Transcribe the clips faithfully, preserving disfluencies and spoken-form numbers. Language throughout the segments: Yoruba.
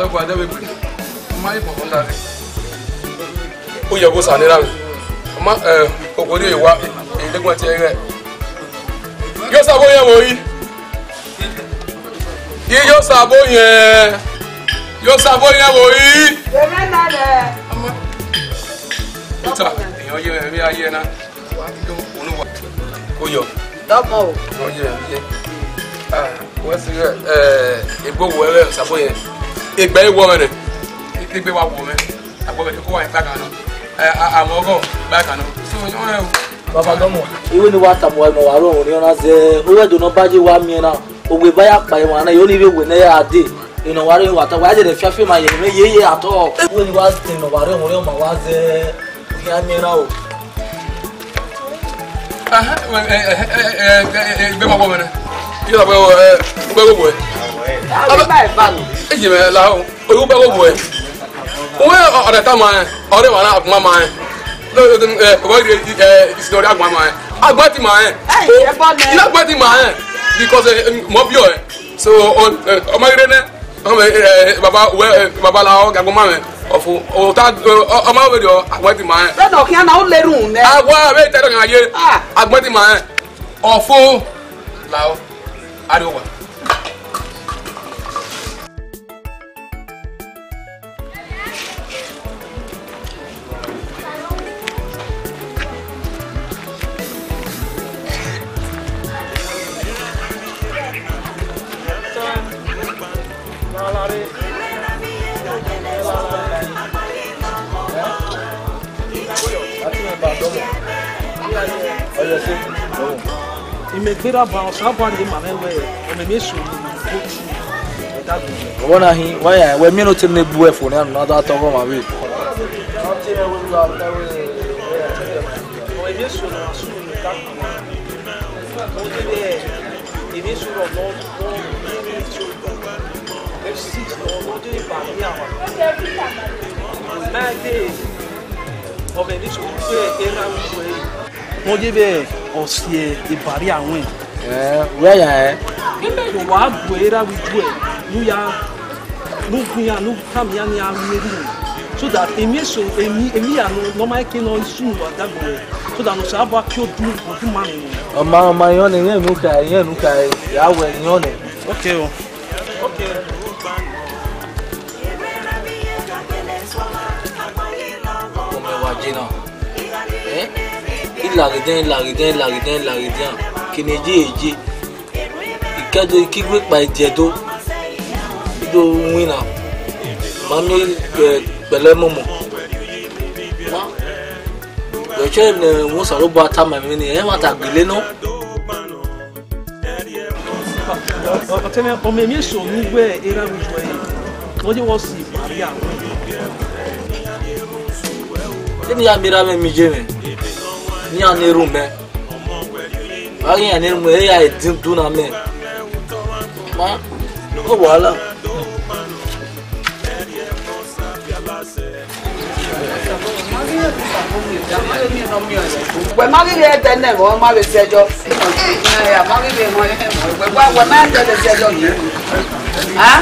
alo kwa da be mai po honda re o ye go sanira ma eh okori ewa e legun ti ere yo sabo yen wo yi ye yo sabo yen yo sabo yen wo yi eme na le ta eyan ye mi aye na onu wa o yo domo o ye ye ah wo si eh egbo wo ere sabo yen egbe wo me ne egbe wa wo me agbo be ko wa nta kan no eh amogo ba kan no so yo baba domo iwe ni wa tamo e mo wa ro ni ona ze o we do no baji wa mi na ogbe baya pa e wa na yo ni we we na ya ade ino wa re wa ta wa je de fiafi ma ye me ye ye ato iwe ni wa ste no wa re mo re ma wa ze ya mi na o aha eh eh eh be ma wo me ne yo la bo eh be go bo e abi ba e ba no e je me la o o be go bo e o we o da ta ma o re wa na ma ma no eh o we eh story agba ma agba ti ma eh e bo ne ina agba ti ma eh because mo bi o eh so o ma ire ne o me baba we baba la o ga go ma me ofu o ta o ma we do agba ti ma eh se no kian na o lerun ne agba we te do kan aye agba ti ma eh ofu la o ari o wa imegbera ba osa ba ni ma mewe o me mesu ni da du wona hi wa ya we mi no tin ne bu e fo na na da to go ma we o me mesu na su ni da o de be e mesu ro no no ni su e si no no de ba ni awa ma de o me mesu pe e ra u we mo de be o si e bari awon eh we ya eh ko wa bu era wi bu e nu ya nu kun ya nu kam ya ni a meru so that emi so emi emi ya no normal ke no isu wa da go so that no sa ba ki o du o du ma ni o ma ma yo ni yen nu ka yen nu ka ya we yo ni okay o okay o me wa jina eh ilagiden ilagiden ilagiden ilagiden kineji eji ikedo ikigwe pa ejedo do wina mami pele momo ma yo che ne mo saro ba ta ma mi ni e ma ta gbele no o teme o me mi so ni we era wi ju e mo je wo si maria ni ya mira me mi je me ni ane room me ari ane room e ya edin tu na me ma o wala we ma ri e te ne mo ma be sejo ya ma ri be mo e we wa we ma te be sejo ni ha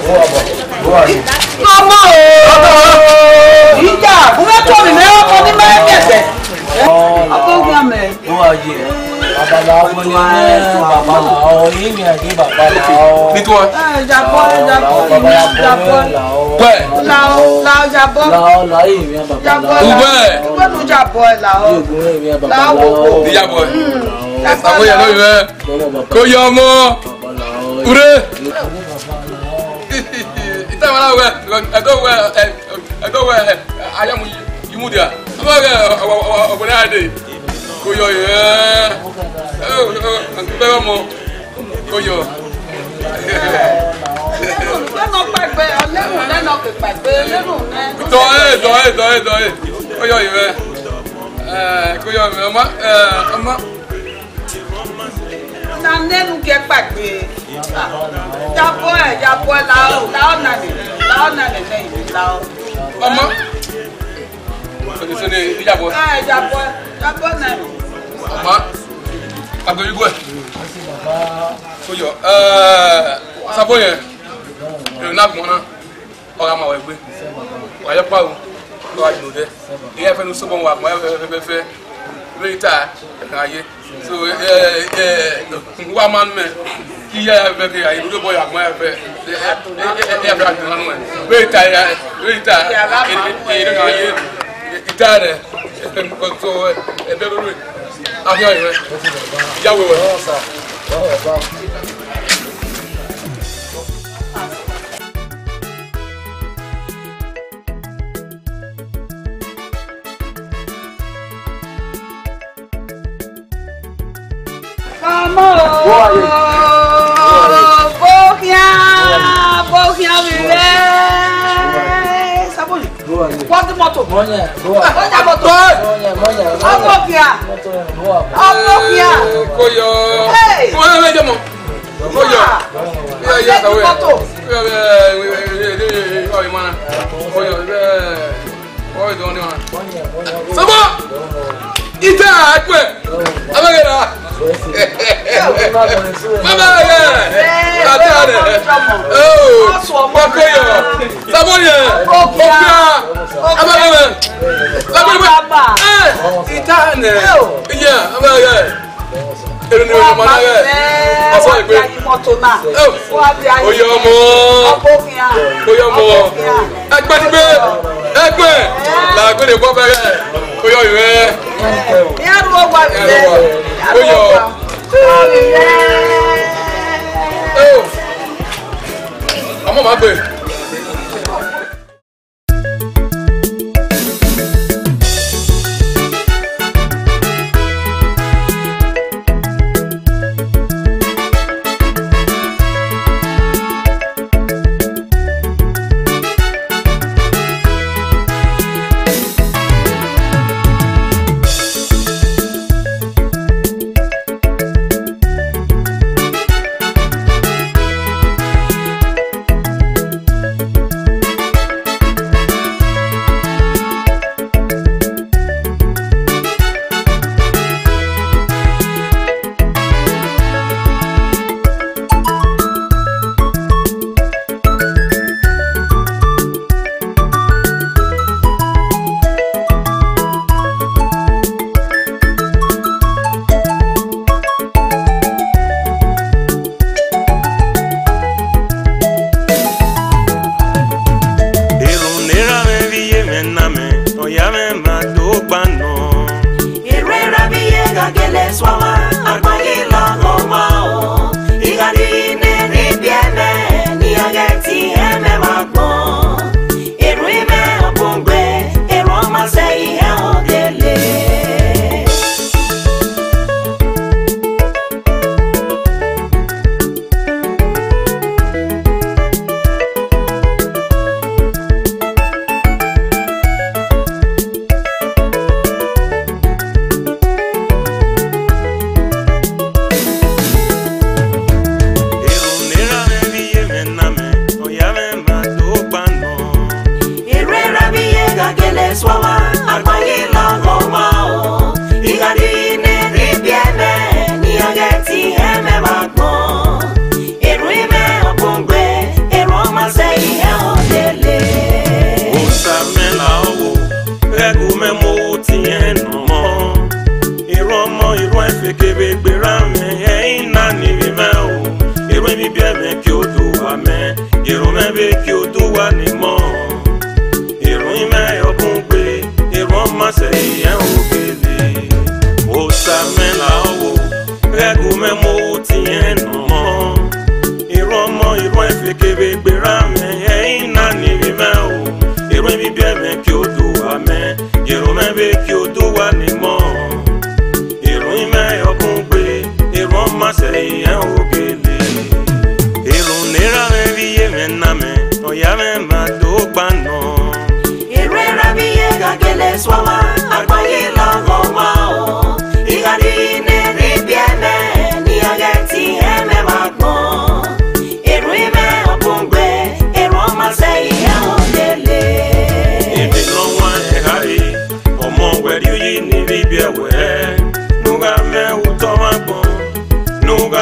mama o ija bu me to mi me o ko ni me kete apo gwa me o aye babala wo ni babala o yin mi ade babala o ni to eh jabo jabo jabo pe la la jabo la la yin mi babala tu be we nu jabo la o yin mi la babala wo ni ya bo sabo ya lo be ko yo mo ure ita wala we ado we ado we aya mu yimu dia ama ga obona ade ko yo ye eh be mo ko yo lẹ́nu pàgbé lẹ́nu lẹ́nu pàgbé lẹ́nu lẹ́nu. tọ́ ẹ tọ́ ẹ tọ́ ẹ tọ́ ẹ ko yo ye eh ko yo me ama eh ama na lẹ́nu kẹ pàgbé jábọ́ ẹ̀ jábọ́ ẹ̀ làó làó nàní làó nàní lẹ́yìn làó. ama ko se ni ijabo ẹ̀ jábọ́ jábọ́ nàní. ama agorigo e ko yo eh sabo ye na gbona ora ma we gbe wa yo pa o wa ju de iye fe nu so bon wa mo fe fe fe later aye so eh eh wa man me ki ya be ke aye do boy agmo ya fe e e bra ju nanu e later later e e aye itare ko so e be ro ayo ayo ya we we Quanto moto? Monha, boa. Monha moto. Monha, monha. Ọmọ kia. Boa. Ọmọ kia. Koyo. Hey. Mo le jamo. Koyo. Ya ya sawe. Moto. Ya eh o imana. Koyo eh. O do ni wa. Monha, monha. Sabo. Ita akpe. Abagera. Baba ya. Atare. Oh. Koyo. Sabo ya. Okia. Abagera. Abagera. Eh. Ita ne. Ya, abagera. Ero ni o ma na re. Aso igbe. Oyo mo. Oyo mo. Egbe ti gbe. Egbe. La gbe de bo bere. Oyo ire. Ya ro wa bere. Oyo. Oh. Amo ma gbe.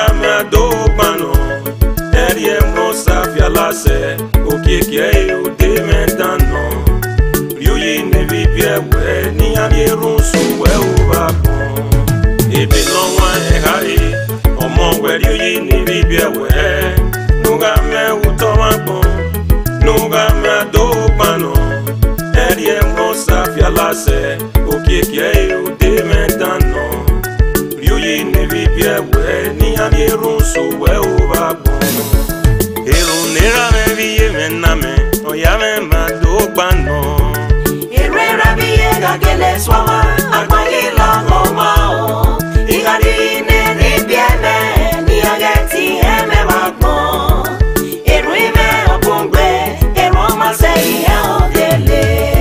Nuga me do pano, eri em no safia la se, o que que é o de anye rusu we ubabon ebe no wa ehari omo weri yi ni bibie we nuga me utomabon nuga me do pano erie mo safia lase okiekie ude medano riuyi ni bibie we ni anye rusu we ubabon erunera me biye mename oyame mado pano erera biye gagele swama agbanyela ngoma o igari ne ni bieme ni ageti eme magbon eru ime opungbe eru ma se ihe ogele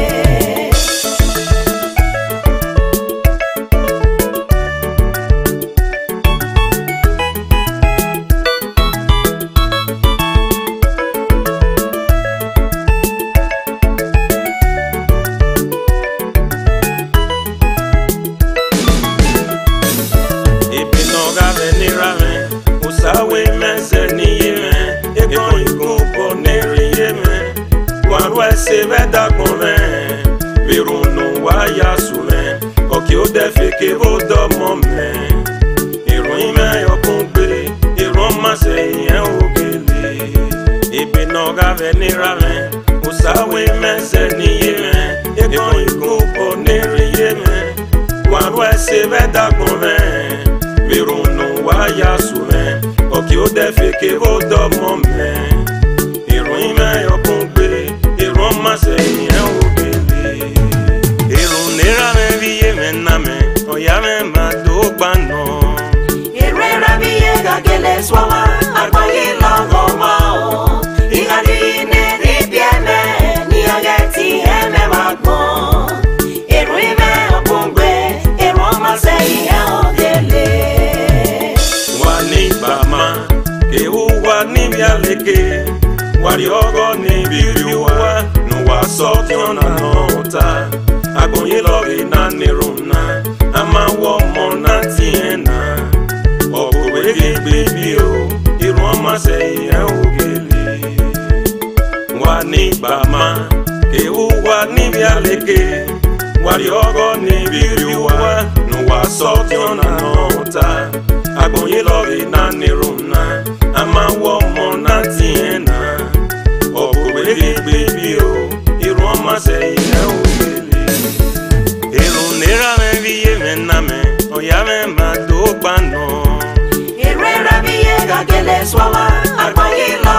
usawe meze ni yeme ekon igupo neri yeme warwe se veda kome virunu wa yasume oki o defeke vodo mome irun ime okungbe irun ma se yen ogele ibi no gave ni rame usawe meze ni yeme ekon igupo neri yeme warwe se veda kome virunu wa yasume oki o defeke vodo mome irun ime okungbe irun ma se yen ogele irun nera me biye mename oyame mado gbano erera biye gagele swama agbanyela ngoma o igari ne ni bieme ni ageti eme magbon eru ime opungbe eru ma se ihe ogele bama ke uwa ni bialeke wari ogo ni biriwa no wa soti ona nota agonye lori na niruna ama wo mo na tiena ogowe gbegbe o irun ma se yen ogele wani bama ke uwa ni bialeke wari ogo ni biriwa no wa soti ona nota agonye lori na niruna ama wo mo na tiena ogowe gbegbe o irun ma se yen ogele irun nera me biye mename oyame mado pano erera biye gagele swama agbanyela